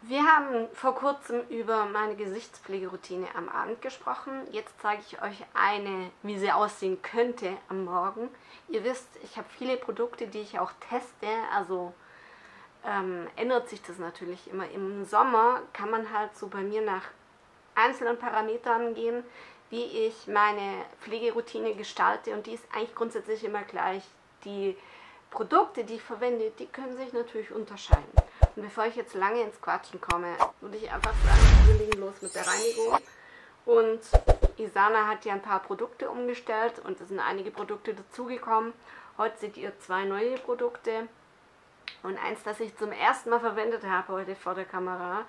Wir haben vor kurzem über meine Gesichtspflegeroutine am Abend gesprochen. Jetzt zeige ich euch eine, wie sie aussehen könnte am Morgen. Ihr wisst, ich habe viele Produkte, die ich auch teste, also ändert sich das natürlich immer. Im Sommer kann man halt so bei mir nach einzelnen Parametern gehen, wie ich meine Pflegeroutine gestalte, und die ist eigentlich grundsätzlich immer gleich. Die Produkte, die ich verwende, die können sich natürlich unterscheiden. Und bevor ich jetzt lange ins Quatschen komme, würde ich einfach sagen, wir legen los mit der Reinigung. Und Isana hat ja ein paar Produkte umgestellt und es sind einige Produkte dazugekommen. Heute seht ihr 2 neue Produkte und eins, das ich zum ersten Mal verwendet habe heute vor der Kamera.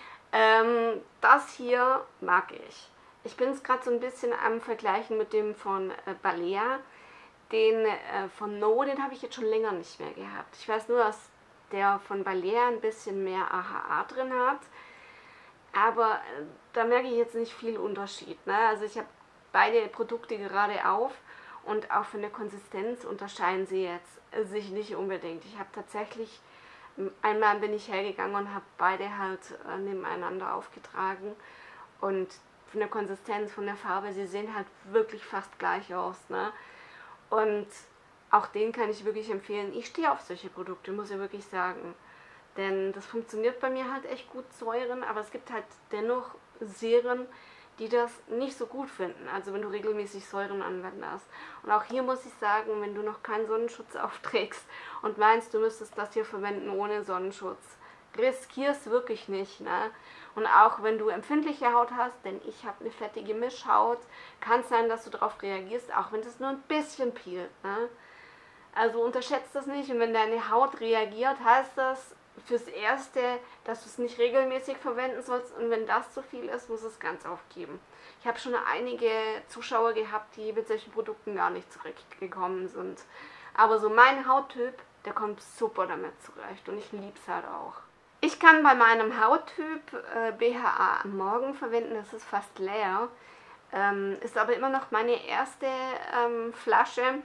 Das hier mag ich. Ich bin es gerade so ein bisschen am Vergleichen mit dem von Balea. Den von No, den habe ich jetzt schon länger nicht mehr gehabt. Ich weiß nur, dass der von Balea ein bisschen mehr AHA drin hat, aber da merke ich jetzt nicht viel Unterschied. Ne? Also ich habe beide Produkte gerade auf und auch von der Konsistenz unterscheiden sie jetzt sich nicht unbedingt. Ich habe tatsächlich, einmal bin ich hergegangen und habe beide halt nebeneinander aufgetragen und von der Konsistenz, von der Farbe, sie sehen halt wirklich fast gleich aus. Ne? Und auch den kann ich wirklich empfehlen. Ich stehe auf solche Produkte, muss ich wirklich sagen. Denn das funktioniert bei mir halt echt gut, Säuren, aber es gibt halt dennoch Serien, die das nicht so gut finden. Also wenn du regelmäßig Säuren anwendest. Und auch hier muss ich sagen, wenn du noch keinen Sonnenschutz aufträgst und meinst, du müsstest das hier verwenden ohne Sonnenschutz, riskierst wirklich nicht. Ne? Und auch wenn du empfindliche Haut hast, denn ich habe eine fettige Mischhaut, kann es sein, dass du darauf reagierst, auch wenn das nur ein bisschen peelt. Ne? Also unterschätzt das nicht, und wenn deine Haut reagiert, heißt das fürs Erste, dass du es nicht regelmäßig verwenden sollst, und wenn das zu viel ist, musst du es ganz aufgeben. Ich habe schon einige Zuschauer gehabt, die mit solchen Produkten gar nicht zurechtgekommen sind. Aber so mein Hauttyp, der kommt super damit zurecht, und ich liebe es halt auch. Ich kann bei meinem Hauttyp BHA am Morgen verwenden, das ist fast leer, ist aber immer noch meine erste Flasche.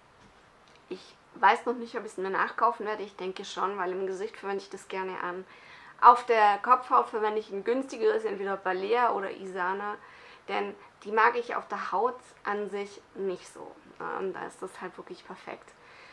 Ich weiß noch nicht, ob ich es mir nachkaufen werde, ich denke schon, weil im Gesicht verwende ich das gerne an. Auf der Kopfhaut verwende ich ein günstigeres, entweder Balea oder Isana, denn die mag ich auf der Haut an sich nicht so. Und da ist das halt wirklich perfekt.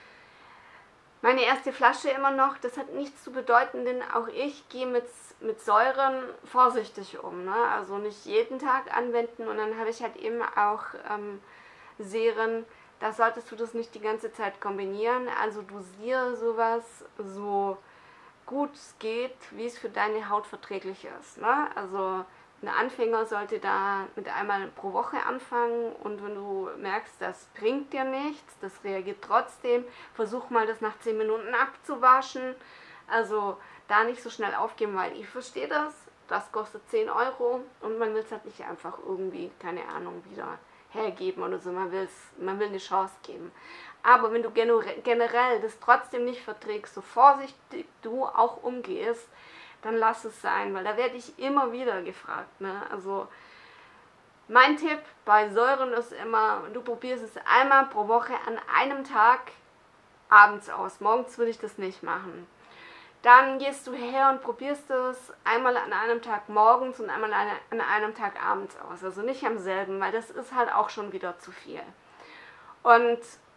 Meine erste Flasche immer noch, das hat nichts zu bedeuten, denn auch ich gehe mit Säuren vorsichtig um. Ne? Also nicht jeden Tag anwenden, und dann habe ich halt eben auch Serien, da solltest du das nicht die ganze Zeit kombinieren. Also dosiere sowas so gut es geht, wie es für deine Haut verträglich ist. Ne? Also ein Anfänger sollte da mit einmal pro Woche anfangen, und wenn du merkst, das bringt dir nichts, das reagiert trotzdem, versuch mal das nach 10 Minuten abzuwaschen. Also da nicht so schnell aufgeben, weil ich verstehe das kostet 10 € und man will es halt nicht einfach irgendwie, keine Ahnung, wieder hergeben oder so, man will eine Chance geben. Aber wenn du generell das trotzdem nicht verträgst, so vorsichtig du auch umgehst, dann lass es sein, weil da werde ich immer wieder gefragt. Ne? Also mein Tipp bei Säuren ist immer, du probierst es einmal pro Woche an einem Tag abends aus. Morgens würde ich das nicht machen. Dann gehst du her und probierst es einmal an einem Tag morgens und einmal an einem Tag abends aus. Also nicht am selben, weil das ist halt auch schon wieder zu viel. Und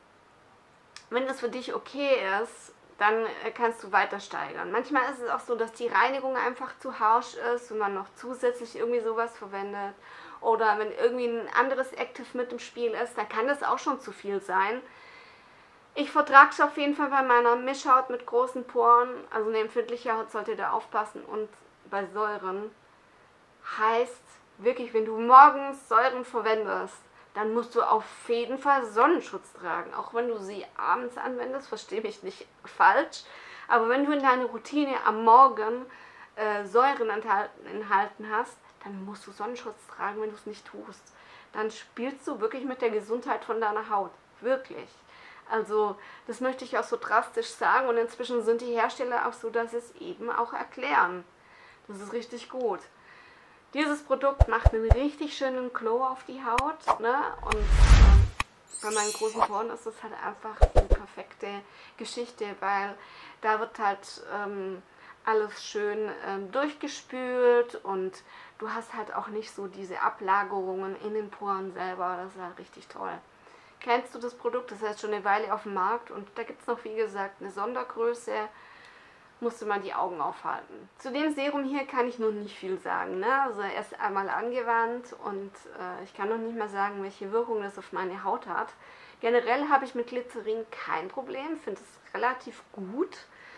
wenn das für dich okay ist, dann kannst du weiter steigern. Manchmal ist es auch so, dass die Reinigung einfach zu harsch ist und man noch zusätzlich irgendwie sowas verwendet. Oder wenn irgendwie ein anderes Active mit im Spiel ist, dann kann das auch schon zu viel sein. Ich vertrage es auf jeden Fall bei meiner Mischhaut mit großen Poren, also eine empfindliche Haut sollte da aufpassen. Und bei Säuren heißt wirklich, wenn du morgens Säuren verwendest, dann musst du auf jeden Fall Sonnenschutz tragen. Auch wenn du sie abends anwendest, verstehe mich nicht falsch. Aber wenn du in deiner Routine am Morgen Säuren enthalten hast, dann musst du Sonnenschutz tragen, wenn du es nicht tust. Dann spielst du wirklich mit der Gesundheit von deiner Haut. Wirklich. Also das möchte ich auch so drastisch sagen, und inzwischen sind die Hersteller auch so, dass sie es eben auch erklären. Das ist richtig gut. Dieses Produkt macht einen richtig schönen Glow auf die Haut, ne? Und bei meinen großen Poren ist das halt einfach eine perfekte Geschichte, weil da wird halt alles schön durchgespült und du hast halt auch nicht so diese Ablagerungen in den Poren selber. Das ist halt richtig toll. Kennst du das Produkt? Das ist jetzt schon eine Weile auf dem Markt und da gibt es noch, wie gesagt, eine Sondergröße. Musste man die Augen aufhalten. Zu dem Serum hier kann ich noch nicht viel sagen. Ne? Also erst einmal angewandt und ich kann noch nicht mal sagen, welche Wirkung das auf meine Haut hat. Generell habe ich mit Glycerin kein Problem, finde es relativ gut.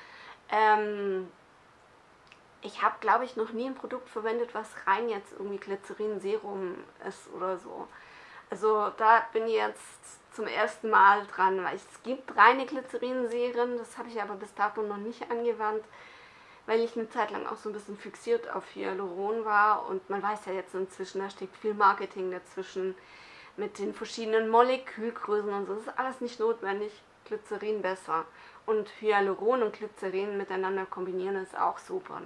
Ich habe, glaube ich, noch nie ein Produkt verwendet, was rein jetzt irgendwie Glycerin-Serum ist oder so. Also da bin ich jetzt zum ersten Mal dran, weil es gibt reine Glycerin-Serien, das habe ich aber bis dato noch nicht angewandt, weil ich eine Zeit lang auch so ein bisschen fixiert auf Hyaluron war und man weiß ja jetzt inzwischen, da steckt viel Marketing dazwischen mit den verschiedenen Molekülgrößen und so, das ist alles nicht notwendig, Glycerin besser. Und Hyaluron und Glycerin miteinander kombinieren ist auch super.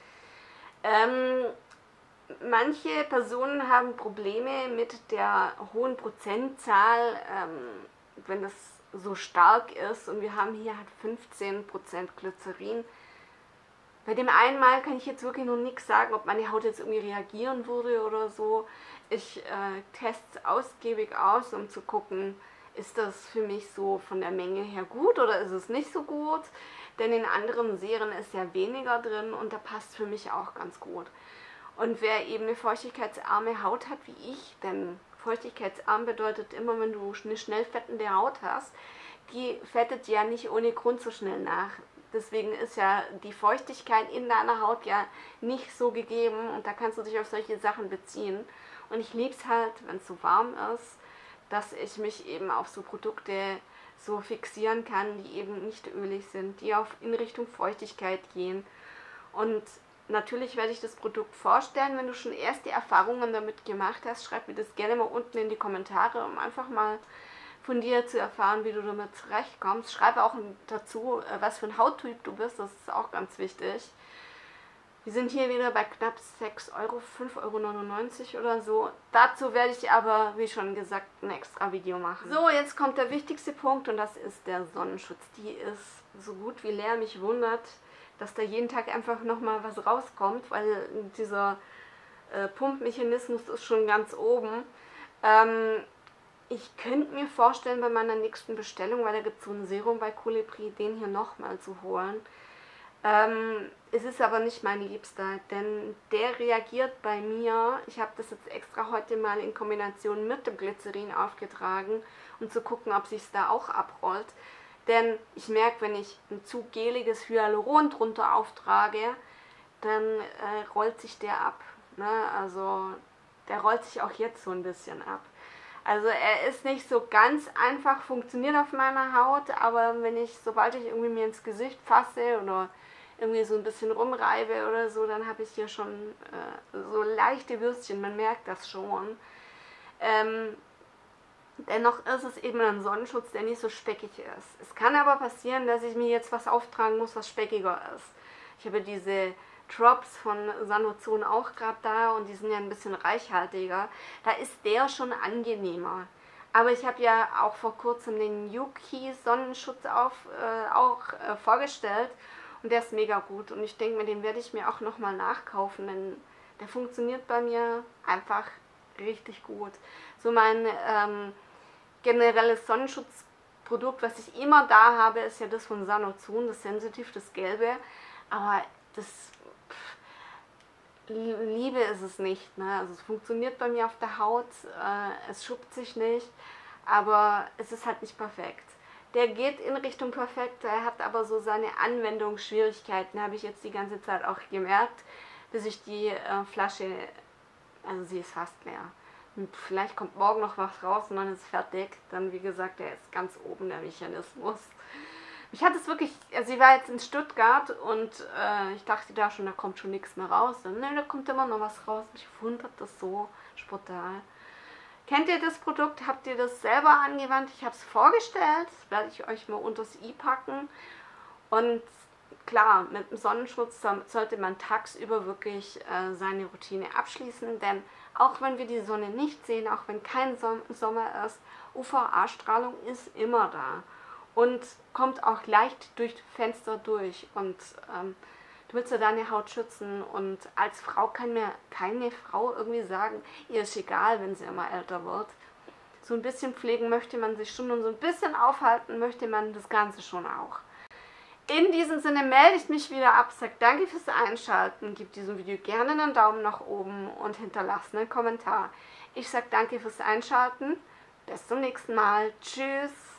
Ne? Manche Personen haben Probleme mit der hohen Prozentzahl, wenn das so stark ist. Und wir haben hier halt 15% Glycerin. Bei dem einen Mal kann ich jetzt wirklich noch nichts sagen, ob meine Haut jetzt irgendwie reagieren würde oder so. Ich teste es ausgiebig aus, um zu gucken, ist das für mich so von der Menge her gut oder ist es nicht so gut? Denn in anderen Serien ist ja weniger drin und da passt für mich auch ganz gut. Und wer eben eine feuchtigkeitsarme Haut hat wie ich, denn feuchtigkeitsarm bedeutet immer, wenn du eine schnell fettende Haut hast, die fettet ja nicht ohne Grund so schnell nach. Deswegen ist ja die Feuchtigkeit in deiner Haut ja nicht so gegeben und da kannst du dich auf solche Sachen beziehen. Und ich liebe es halt, wenn es so warm ist, dass ich mich eben auf so Produkte so fixieren kann, die eben nicht ölig sind, die in Richtung Feuchtigkeit gehen. Und natürlich werde ich das Produkt vorstellen. Wenn du schon erste Erfahrungen damit gemacht hast, schreib mir das gerne mal unten in die Kommentare, um einfach mal von dir zu erfahren, wie du damit zurechtkommst. Schreibe auch dazu, was für ein Hauttyp du bist, das ist auch ganz wichtig. Wir sind hier wieder bei knapp 6 Euro, 5,99 € oder so. Dazu werde ich aber, wie schon gesagt, ein extra Video machen. So, jetzt kommt der wichtigste Punkt und das ist der Sonnenschutz. Die ist so gut wie leer. Mich wundert, dass da jeden Tag einfach nochmal was rauskommt, weil dieser Pumpmechanismus ist schon ganz oben. Ich könnte mir vorstellen, bei meiner nächsten Bestellung, weil da gibt es so ein Serum bei Colibri, den hier nochmal zu holen. Es ist aber nicht mein Liebster, denn der reagiert bei mir, ich habe das jetzt extra heute mal in Kombination mit dem Glycerin aufgetragen, um zu gucken, ob sich es da auch abrollt. Denn ich merke, wenn ich ein zu geliges Hyaluron drunter auftrage, dann rollt sich der ab. Ne? Also der rollt sich auch jetzt so ein bisschen ab. Also er ist nicht so ganz einfach, funktioniert auf meiner Haut, aber sobald ich irgendwie mir ins Gesicht fasse oder irgendwie so ein bisschen rumreibe oder so, dann habe ich hier schon so leichte Würstchen, man merkt das schon. Dennoch ist es eben ein Sonnenschutz, der nicht so speckig ist. Es kann aber passieren, dass ich mir jetzt was auftragen muss, was speckiger ist. Ich habe diese Drops von Sanozon auch gerade da und die sind ja ein bisschen reichhaltiger. Da ist der schon angenehmer. Aber ich habe ja auch vor kurzem den Yuki Sonnenschutz vorgestellt und der ist mega gut. Und ich denke mir, den werde ich mir auch nochmal nachkaufen, denn der funktioniert bei mir einfach richtig gut. So mein generelles Sonnenschutzprodukt, was ich immer da habe, ist ja das von Sanozon, das Sensitive, das Gelbe. Aber Liebe ist es nicht. Ne? Also es funktioniert bei mir auf der Haut, es schuppt sich nicht, aber es ist halt nicht perfekt. Der geht in Richtung perfekt, er hat aber so seine Anwendungsschwierigkeiten, habe ich jetzt die ganze Zeit auch gemerkt, bis ich die Flasche, also sie ist fast leer. Und vielleicht kommt morgen noch was raus und dann ist es fertig. Dann, wie gesagt, der ist ganz oben, der Mechanismus. Ich hatte es wirklich, also ich war jetzt in Stuttgart und ich dachte da schon, da kommt schon nichts mehr raus. Und ne, da kommt immer noch was raus. Mich wundert das so brutal. Kennt ihr das Produkt? Habt ihr das selber angewandt? Ich habe es vorgestellt. Das werde ich euch mal unters i packen. Und klar, mit dem Sonnenschutz sollte man tagsüber wirklich seine Routine abschließen, denn auch wenn wir die Sonne nicht sehen, auch wenn kein Sommer ist, UVA-Strahlung ist immer da und kommt auch leicht durch Fenster durch. Und Du willst ja deine Haut schützen und als Frau kann mir keine Frau irgendwie sagen, ihr ist egal, wenn sie immer älter wird. So ein bisschen pflegen möchte man sich schon und so ein bisschen aufhalten möchte man das Ganze schon auch. In diesem Sinne melde ich mich wieder ab, sage danke fürs Einschalten, gib diesem Video gerne einen Daumen nach oben und hinterlasse einen Kommentar. Ich sage danke fürs Einschalten, bis zum nächsten Mal, tschüss.